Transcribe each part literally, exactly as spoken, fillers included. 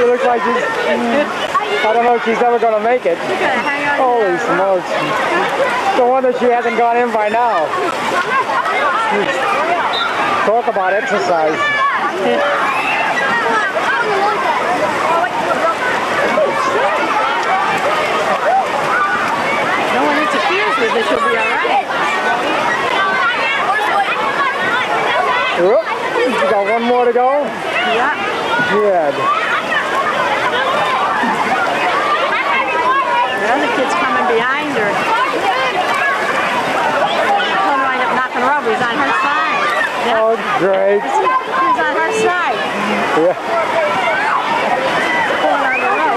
She looks like she's, I don't know if she's ever going to make it. Holy smokes. No wonder she hasn't gone in by now. Talk about exercise. No one interferes with it, she'll be alright. Whoop. You got one more to go? Yeah. Good. The other kid's coming behind her. He'll wind up knocking her over. He's on her side. Yeah. Oh, great. He's on her side. Yeah. Pulling on the rope.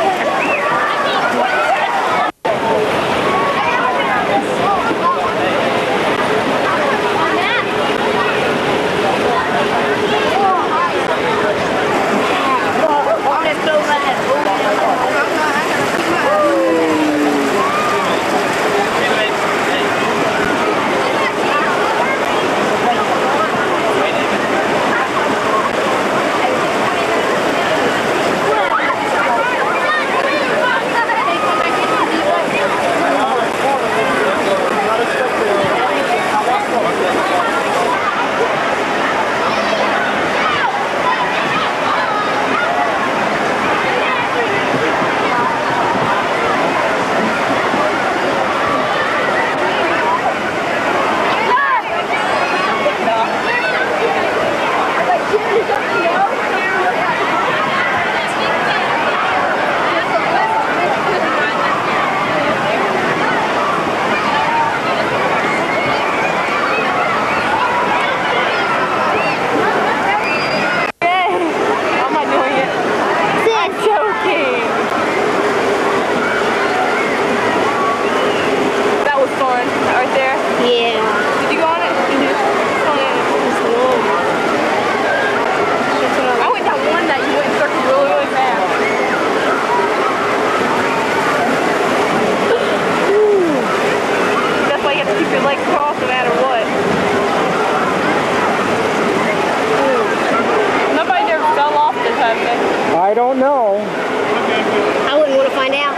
I don't know. I wouldn't want to find out.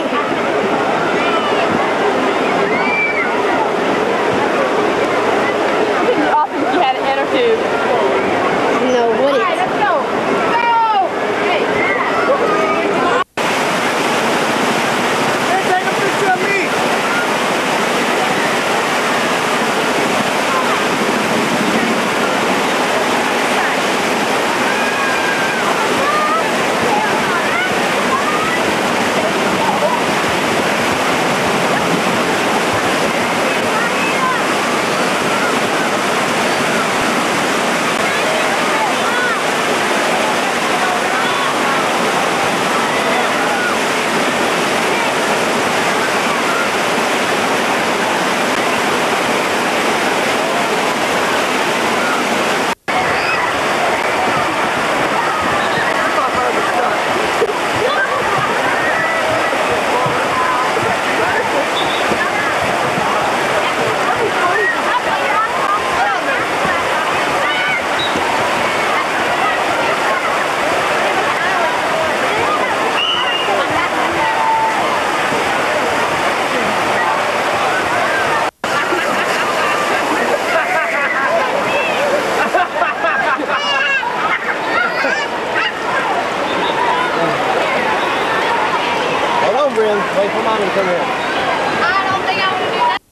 Often she had an inner tube. No, would it? Let's go. Go! Hey. Hey, take a picture of me. Wait for Mom to come in. I don't think I want to do that.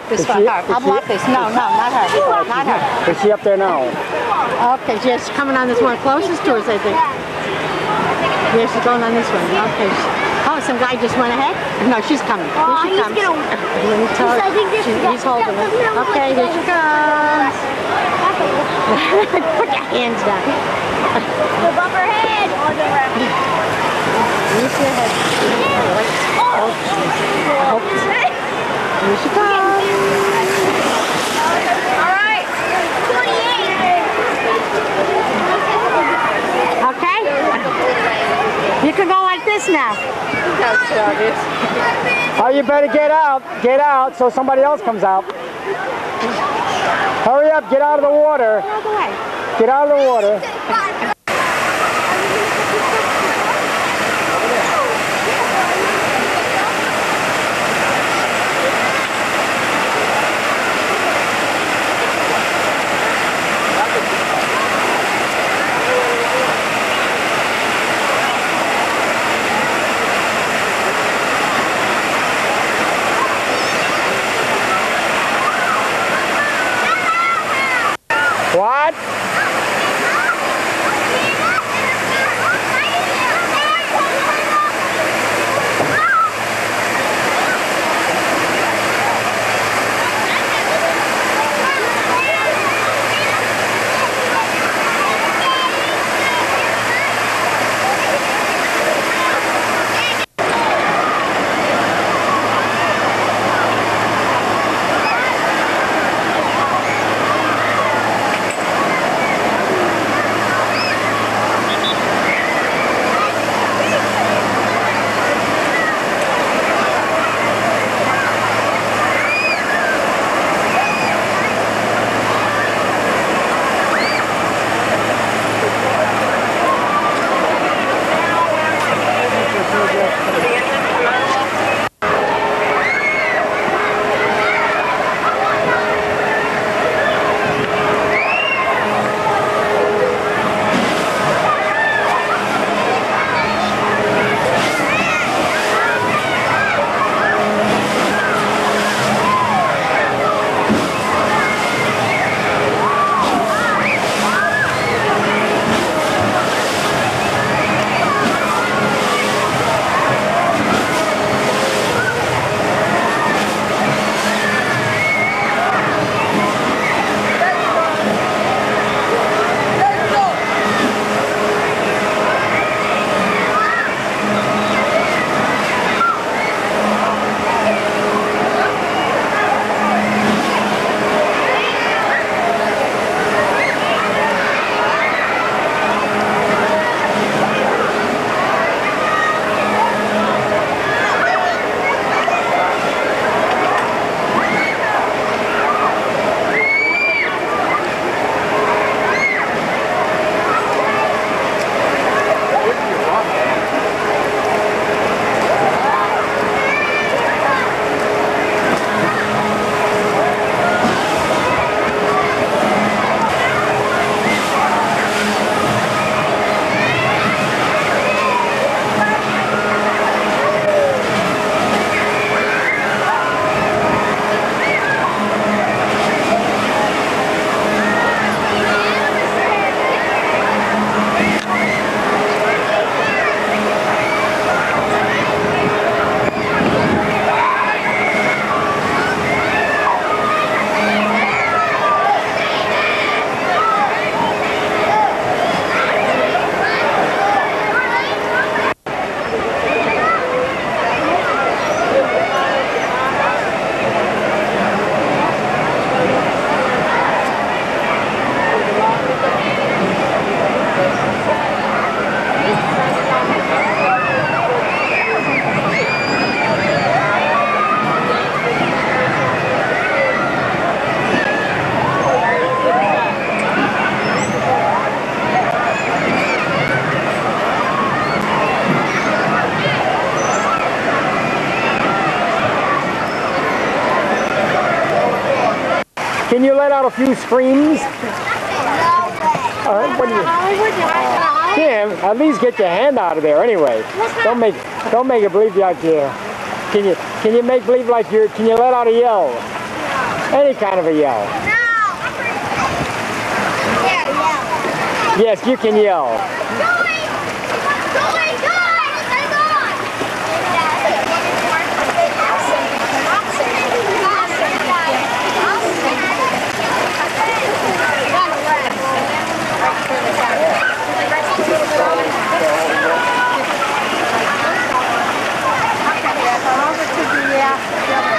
this Is for she- her. is I'll she- block this. No, no, not her. Not her. Is she up there now? Okay, she's coming on this one closest to us, I think. Yeah, she's going on this one. Okay. Oh, some guy just went ahead? No, she's coming. Here Oh, she he's comes. gonna- Let me tell her. I think this She- is- He's holding it. Okay, here she comes. Put your hands down. The bumper head. Use your head. Oh, here she comes. All right. twenty-eight. Okay? You can go like this now. Oh, you better get out. Get out so somebody else comes out. Hurry up, get out of the water. All the way. Get out of the water. What? Can you let out a few screams? Uh, what do you, Kim, at least get your hand out of there anyway. Don't make don't make it believe like you. Can you can you make believe like you're? Can you let out a yell? Any kind of a yell. No. Yeah, yeah. Yes, you can yell. Going! Going, going! Hang on! Over to the, uh,